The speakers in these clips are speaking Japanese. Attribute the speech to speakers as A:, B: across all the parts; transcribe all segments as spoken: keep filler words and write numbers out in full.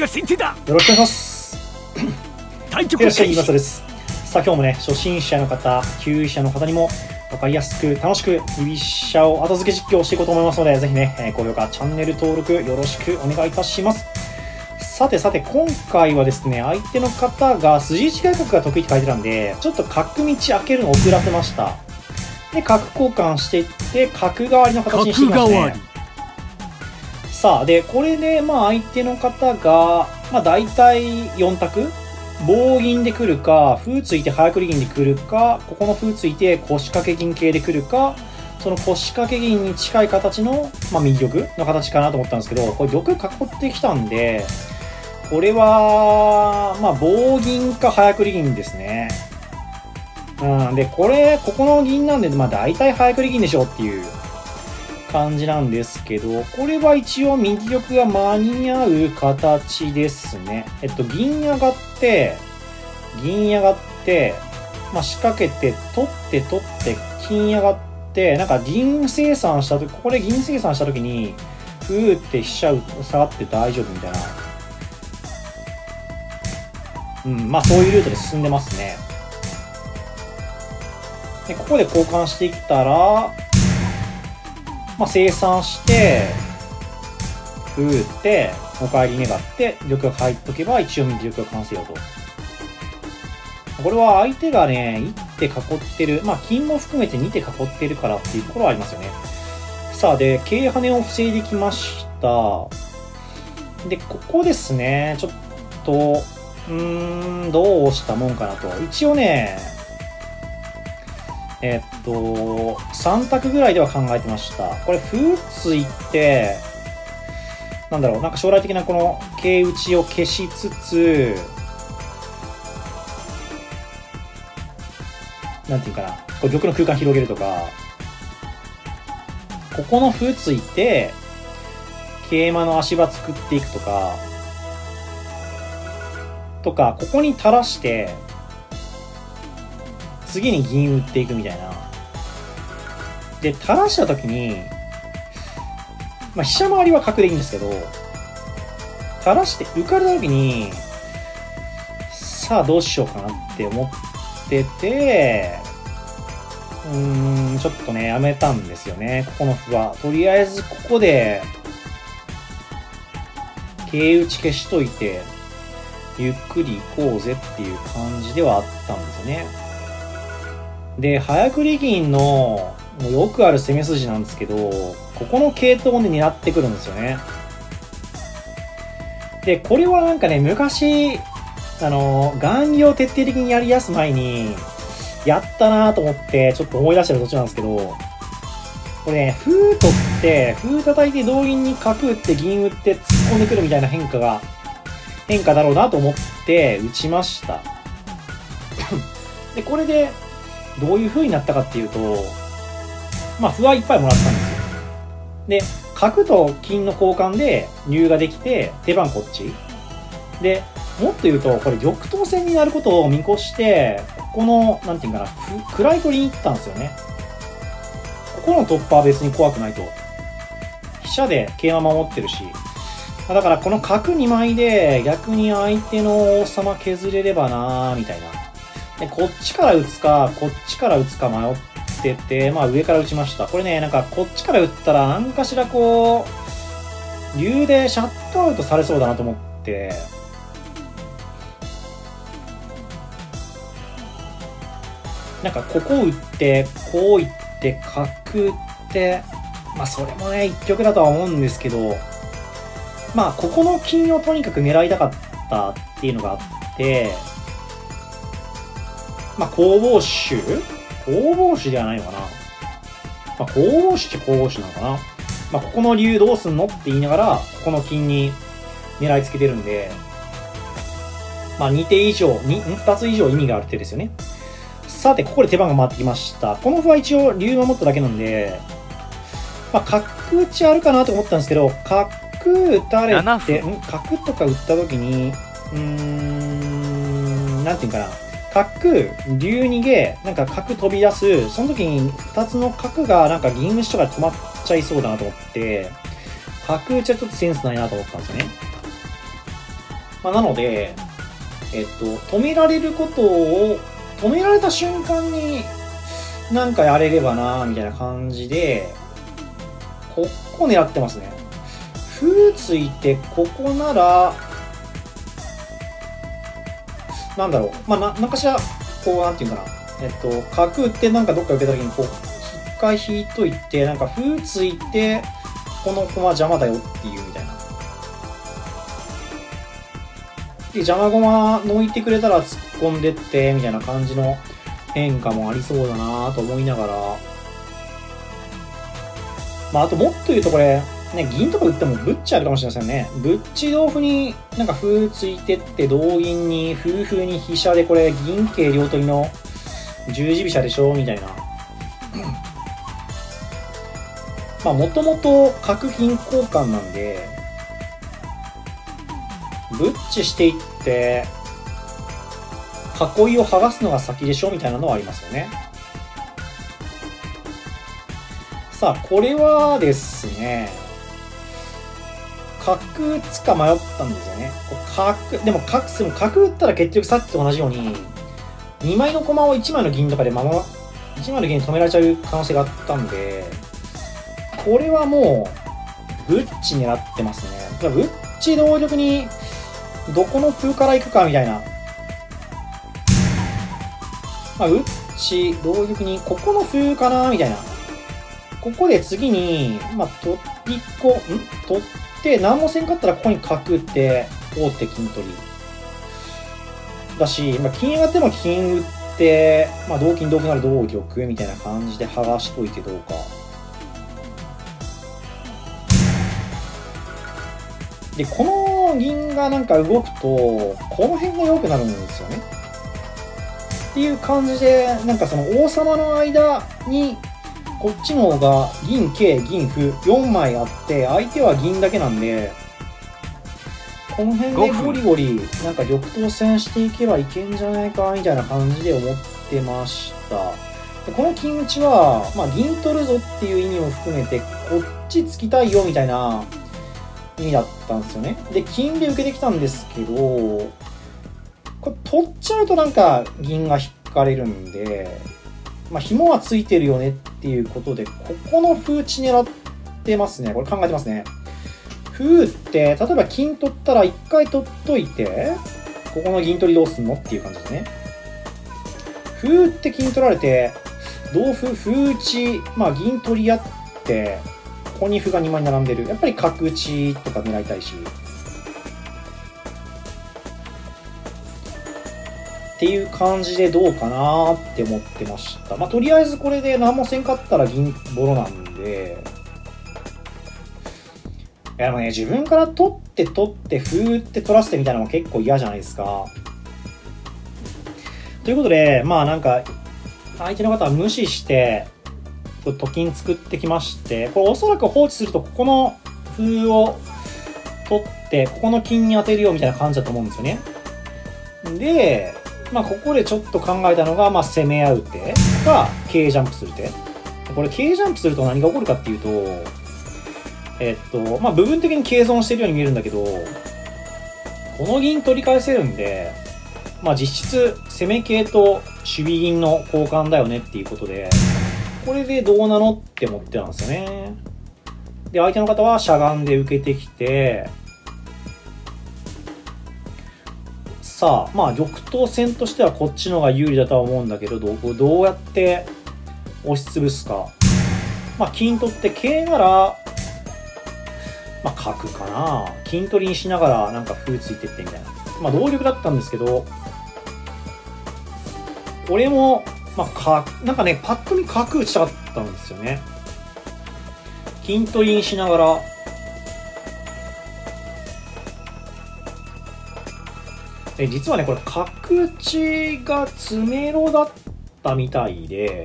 A: が先手だ。
B: よろしくお願いします。
A: 対局
B: いらっしゃい、
A: 開始。
B: 岩佐です。さあ、今日もね、初心者の方、級者の方にも分かりやすく楽しく居飛車を後付け実況をしていこうと思いますので、ぜひね、えー高評価、チャンネル登録よろしくお願いいたします。さてさて、今回はですね、相手の方が筋打ち外角が得意って書いてたんで、ちょっと角道開けるのを遅らせました。で、角交換していって、角換わりの形にしていきますね。さあ、で、これで、まあ、相手の方が、まあ、大体よん択棒銀で来るか、歩ついて早繰り銀で来るか、ここの歩ついて腰掛け銀系で来るか、その腰掛け銀に近い形の、まあ、右玉の形かなと思ったんですけど、これ玉囲ってきたんで、これは、まあ、棒銀か早繰り銀ですね。うん。で、これ、ここの銀なんで、まあ、大体早繰り銀でしょっていう感じなんですけど、これは一応右玉が間に合う形ですね。えっと、銀上がって、銀上がって、まあ、仕掛けて、取って取って、金上がって、なんか銀生産したとき、ここで銀生産したときに、ふーって飛車下がって大丈夫みたいな。うん、まあそういうルートで進んでますね。で、ここで交換してきたら、まあ、生産して、ふーって、お帰り願って、玉が入っとけば、一応右玉が完成よと。これは相手がね、いって囲ってる、まあ、金も含めてにて囲ってるからっていうところはありますよね。さあ、で、桂跳ねを防いできました。で、ここですね、ちょっと、うーん、どうしたもんかなと。一応ね、えっと、さん択ぐらいでは考えてました。これ、歩ついて、なんだろう、なんか将来的なこの桂打ちを消しつつ、なんていうかな、これ玉の空間広げるとか、ここの歩ついて、桂馬の足場作っていくとか、とか、ここに垂らして、次に銀打っていくみたいな。で、垂らしたときに、まあ、飛車回りは角でいいんですけど、垂らして浮かれたときに、さあどうしようかなって思ってて、うーん、ちょっとね、やめたんですよね、ここの歩は。とりあえずここで、桂打ち消しといて、ゆっくり行こうぜっていう感じではあったんですよね。で、早繰り銀のよくある攻め筋なんですけど、ここの系統で狙ってくるんですよね。で、これはなんかね、昔、あの、雁木を徹底的にやりやす前に、やったなぁと思って、ちょっと思い出してる途中なんですけど、これね、歩取って、歩叩いて同銀に角打って銀打って突っ込んでくるみたいな変化が、変化だろうなと思って打ちました。で、これで、どういう風になったかっていうと、まあ、歩はいっぱいもらったんですよ。で、角と金の交換で竜ができて、手番こっち。で、もっと言うと、これ玉頭戦になることを見越して、ここの、なんていうかな、位取りに行ったんですよね。ここの突破は別に怖くないと。飛車で桂馬守ってるし。だからこの角にまいで逆に相手の王様削れればなーみたいな。で、こっちから打つか、こっちから打つか迷ってて、まあ上から打ちました。これね、なんかこっちから打ったら何かしらこう、竜でシャットアウトされそうだなと思って、なんかここ打って、こういって、角打って、まあそれもね、一局だとは思うんですけど、まあここの金をとにかく狙いたかったっていうのがあって、まあ攻防手攻防手ではないのかな。まあ攻防手って攻防手なのかな。まあここの竜どうすんのって言いながら、ここの金に狙いつけてるんで、まあに手以上、に、ふたつ以上意味がある手ですよね。さて、ここで手番が回ってきました。この歩は一応竜守っただけなんで、まあ角打ちあるかなと思ったんですけど、角打たれて、ん角とか打った時に、うーん、なんていうかな。角、竜逃げ、なんか角飛び出す、その時にふたつの角がなんか銀打ちとかで止まっちゃいそうだなと思って、角打ちはちょっとセンスないなと思ったんですよね。 まあ、なので、えっと、止められることを、止められた瞬間になんかやれればなみたいな感じで、ここ狙ってますね。歩ついて、ここなら、なんだろう。まあ、な、なんかしら、こう、なんていうかな。えっと、角打ってなんかどっか受けた時に、こう、一回引いといて、なんか歩ついて、この駒邪魔だよっていうみたいな。で、邪魔駒抜いてくれたら突っ込んでって、みたいな感じの変化もありそうだなと思いながら。まあ、あともっと言うとこれ、ね、銀とか打ってもブッチあるかもしれませんね。ブッチ同歩になんか歩ついてって、同銀に歩風に飛車でこれ銀桂両取りの十字飛車でしょみたいな。まあもともと角銀交換なんで、ブッチしていって囲いを剥がすのが先でしょみたいなのはありますよね。さあこれはですね、角打つか迷ったんですよね。角、でも角、でも角打ったら結局さっきと同じように、にまいの駒をいちまいの銀とかでまま、いちまいの銀に止められちゃう可能性があったんで、これはもう、ブッチ狙ってますね。ブッチ同玉に、どこの歩から行くかみたいな。まあ、ブッチ同玉に、ここの歩かなみたいな。ここで次に、まあ、取りこ、ん取って、で、何もせんかったらここに角打って、王手金取り。だし、まあ、金上がっても金打って、まあ、同金同歩なら同玉みたいな感じで剥がしといてどうか。で、この銀がなんか動くと、この辺が良くなるんですよね。っていう感じで、なんかその王様の間に、こっちの方が銀、桂、銀、歩よんまいあって、相手は銀だけなんで、この辺でゴリゴリなんか玉頭戦していけばいけんじゃないかみたいな感じで思ってました。でこの金打ちは、まあ、銀取るぞっていう意味も含めて、こっち突きたいよみたいな意味だったんですよね。で、金で受けてきたんですけど、これ取っちゃうとなんか銀が引かれるんで、まあ、紐はついてるよねっていうことで、ここの歩打ち狙ってますね。これ考えてますね。歩って、例えば金取ったら一回取っといて、ここの銀取りどうすんのっていう感じですね。歩って金取られて、同歩、歩打ち、まあ銀取り合って、ここに歩がにまい並んでる。やっぱり角打ちとか狙いたいし。っていう感じでどうかなって思ってました。まあ、とりあえずこれで何もせんかったら銀ボロなんで、いやでもね、自分から取って取って歩って取らせてみたいなのも結構嫌じゃないですか。ということで、まあなんか、相手の方は無視して、と金作ってきまして、これおそらく放置するとここの歩を取って、ここの金に当てるよみたいな感じだと思うんですよね。で、まあここでちょっと考えたのが、まあ攻め合う手か、K ジャンプする手。これ K ジャンプすると何が起こるかっていうと、えっと、まあ部分的に継存してるように見えるんだけど、この銀取り返せるんで、まあ実質攻め系と守備銀の交換だよねっていうことで、これでどうなのって思ってたんですよね。で、相手の方はしゃがんで受けてきて、さあ、まあ玉頭戦としてはこっちの方が有利だとは思うんだけど、どう、どうやって押しつぶすか。まあ金取って桂なら、まあ角かな。金取りにしながらなんか歩ついてってみたいな。まあ同玉だったんですけど、俺も、まあか、なんかね、パッと見角打ちたかったんですよね。金取りにしながら、で実はね、これ角打ちが詰めろだったみたいで、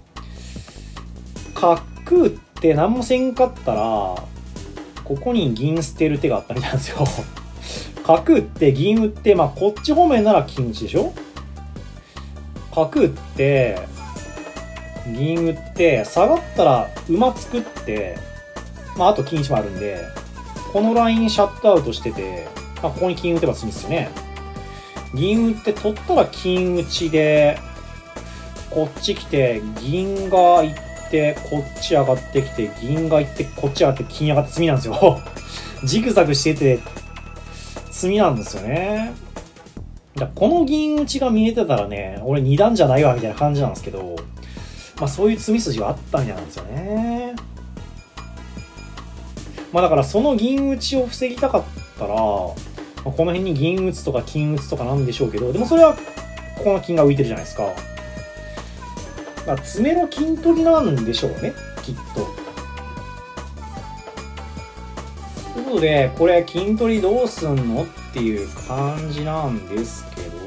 B: 角打って何もせんかったら、ここに銀捨てる手があったみたいなんですよ。角打って銀打って、まあこっち方面なら金打ちでしょ。角打って、銀打って、下がったら馬作って、まああと金一もあるんで、このラインシャットアウトしてて、 まあ、ここに金打てば詰みですよね。銀打って取ったら金打ちで、こっち来て、銀が行って、こっち上がってきて、銀が行って、こっち上がって、金上がって詰みなんですよ。ジグザグしてて、詰みなんですよね。だこの銀打ちが見えてたらね、俺二段じゃないわ、みたいな感じなんですけど、まあそういう詰み筋があったみたいなんですよね。まあだからその銀打ちを防ぎたかったら、まあ、この辺に銀打つとか金打つとかなんでしょうけど、でもそれは、ここの金が浮いてるじゃないですか。まあ、詰めの金取りなんでしょうね、きっと。ということで、これ金取りどうすんのっていう感じなんですけど、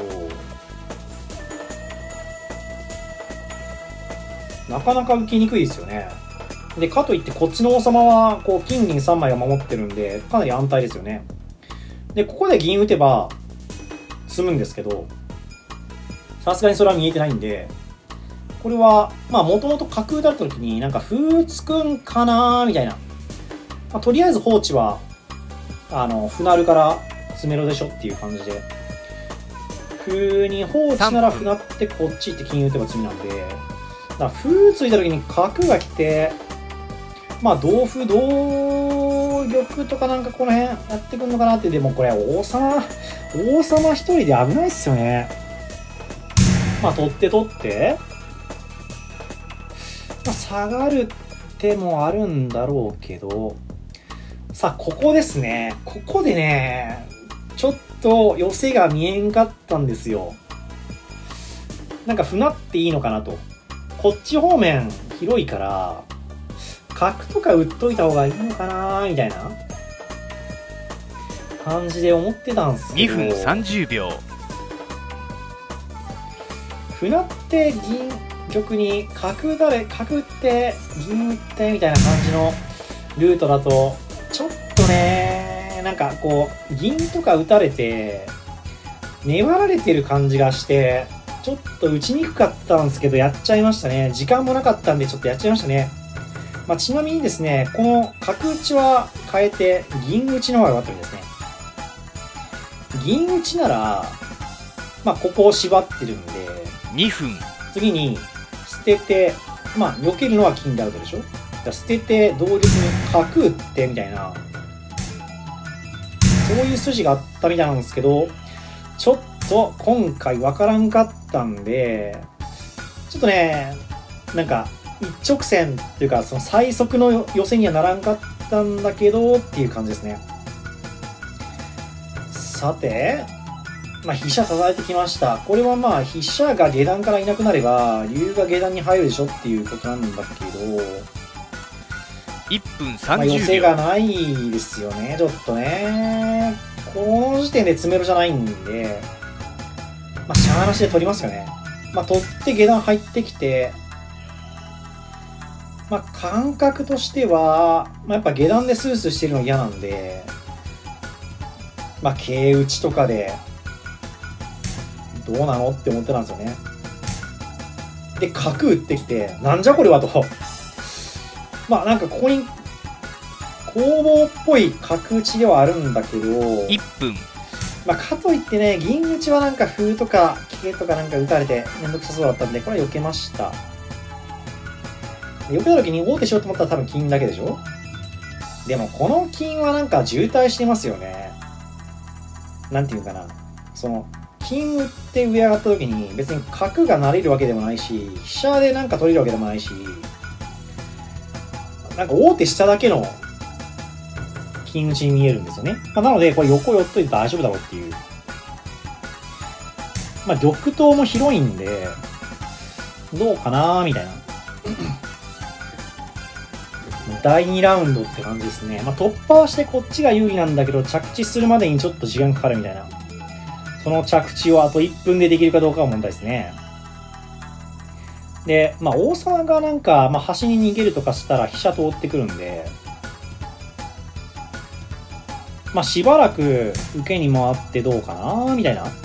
B: なかなか浮きにくいですよね。で、かといってこっちの王様は、こう、金銀さんまいを守ってるんで、かなり安泰ですよね。で、ここで銀打てば、積むんですけど、さすがにそれは見えてないんで、これは、まあ、もともと角打たれた時に、なんか、歩つくんかなーみたいな。まあ、とりあえず放置は、あの、歩成るから詰めろでしょっていう感じで。歩に放置なら歩成ってこっち行って金打てば詰みなんで、だから歩ついた時に角が来て、まあ、同歩、同玉とかなんかこの辺やってくんのかなって、でもこれ王様、王様一人で危ないっすよね。まあ、取って取って、まあ、下がる手もあるんだろうけど、さあ、ここですね。ここでね、ちょっと寄せが見えんかったんですよ。なんか、歩っていいのかなと。こっち方面広いから、角とか打っといた方がいいのかなみたいな感じで思ってたんですけど。
A: にふんさんじゅうびょう。
B: 歩って銀玉に角打れ、角打って銀打ってみたいな感じのルートだと、ちょっとね、なんかこう、銀とか打たれて、粘られてる感じがして、ちょっと打ちにくかったんですけど、やっちゃいましたね。時間もなかったんで、ちょっとやっちゃいましたね。まあ、ちなみにですね、この角打ちは変えて、銀打ちの方が良かったんですね。銀打ちなら、まあ、ここを縛ってるんで、
A: にふん。
B: 次に、捨てて、まあ、避けるのは金でアウトでしょ？だから捨てて、同玉に角打って、みたいな、そういう筋があったみたいなんですけど、ちょっと今回わからんかったんで、ちょっとね、なんか、一直線っていうか、その最速の寄せにはならんかったんだけど、っていう感じですね。さて、まあ、飛車支えてきました。これはまあ、飛車が下段からいなくなれば、竜が下段に入るでしょっていうことなんだけど、
A: いっぷんさ
B: まあ、
A: んじゅうびょう。
B: 寄せがないですよね、ちょっとね。この時点で詰めろじゃないんで、まあ、しゃーなしで取りますよね。まあ、取って下段入ってきて、まあ、感覚としては、まあ、やっぱ下段でスースーしてるの嫌なんで、まあ、桂打ちとかで、どうなのって思ってたんですよね。で、角打ってきて、なんじゃこれはと。まあ、なんかここに、攻防っぽい角打ちではあるんだけど、
A: いっぷん。
B: まあ、かといってね、銀打ちはなんか歩とか桂とかなんか打たれてめんどくさそうだったんで、これは避けました。避けた時に王手しようと思ったら多分金だけでしょ？でもこの金はなんか渋滞してますよね。なんていうかな。その、金打って上上がった時に別に角が成れるわけでもないし、飛車でなんか取れるわけでもないし、なんか王手しただけの金打ちに見えるんですよね。まあ、なので、これ横寄っといて大丈夫だろうっていう。まあ、玉頭も広いんで、どうかなーみたいな。だいにラウンドって感じですね。まあ、突破はしてこっちが有利なんだけど、着地するまでにちょっと時間かかるみたいな。その着地をあといっぷんでできるかどうかは問題ですね。で、まあ、王様がなんか、まあ、端に逃げるとかしたら飛車通ってくるんで、まあ、しばらく受けに回ってどうかなみたいな。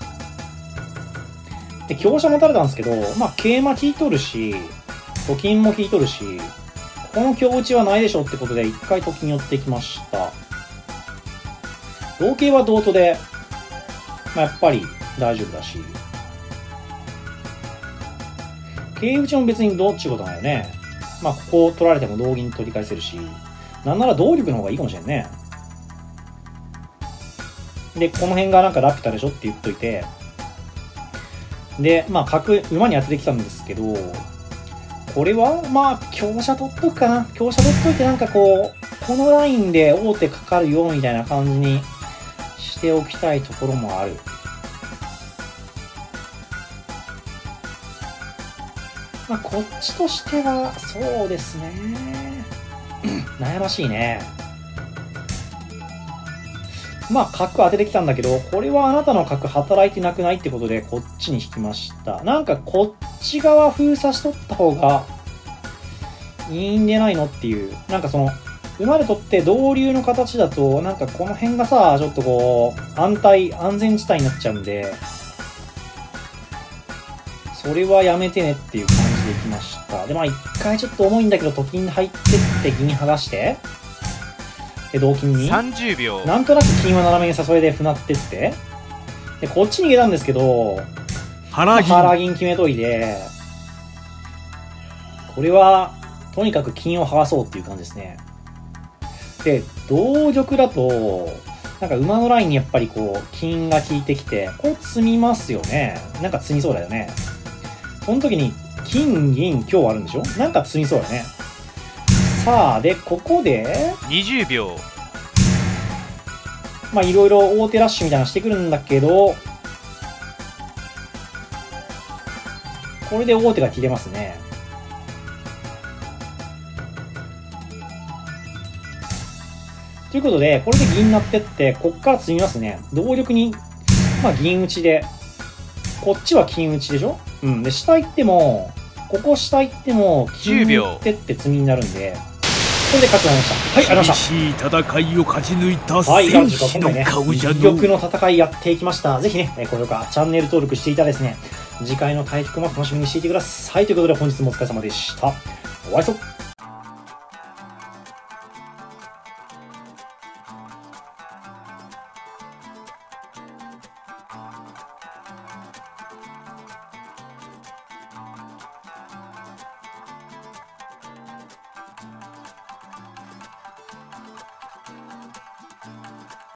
B: で、香車持たれたんですけど、まあ、桂馬引いとるし、と金も引いとるし、この香打ちはないでしょってことで、一回と金寄ってきました。 同桂は同とで、まあ、やっぱり大丈夫だし。桂打ちも別にどうっちゅうことないよね。まあ、ここを取られても同銀取り返せるし、なんなら同玉の方がいいかもしれんね。で、この辺がなんかラピュタでしょって言っといて、で、まあ、角、馬に当ててきたんですけど、これは、まあ、香車取っとくかな。香車取っといて、なんかこう、このラインで王手かかるよ、みたいな感じにしておきたいところもある。まあ、こっちとしては、そうですね。悩ましいね。まあ、角当ててきたんだけど、これはあなたの角働いてなくないってことで、こっちに引きました。なんか、こっち側封鎖しとった方がいいんでないのっていう。なんかその、馬で取って同竜の形だと、なんかこの辺がさ、ちょっとこう、安泰、安全地帯になっちゃうんで、それはやめてねっていう感じでいきました。で、まあ一回ちょっと重いんだけど、と金入ってって銀剥がして、で、同金に。
A: さんじゅうびょう。
B: なんとなく金は斜めに誘いで歩なってって、で、こっち逃げたんですけど、
C: 腹銀。
B: 腹銀決めといて、これは、とにかく金を剥がそうっていう感じですね。で、同玉だと、なんか馬のラインにやっぱりこう、金が効いてきて、これ積みますよね。なんか積みそうだよね。この時に、金、銀、今日あるんでしょ？なんか積みそうだね。さあ、で、ここで、
A: にじゅうびょう。
B: まあ、いろいろ大手ラッシュみたいなのしてくるんだけど、これで大手が切れますね。ということで、これで銀になってって、こっから積みますね。同玉に、まあ銀打ちで、こっちは金打ちでしょ？うん。で、下行っても、ここ下行っても、金打ってって積みになるんで、これで勝ちになりました。はい、ありました。
C: 厳しい戦いを勝ち抜いた
B: はい、
C: 戦士の
B: ね、
C: 顔じゃの。
B: 玉の戦いやっていきました。ぜひね、高評価、チャンネル登録していたらですね、次回の対局も楽しみにしていてください。ということで本日もお疲れ様でした。お会いしましょう。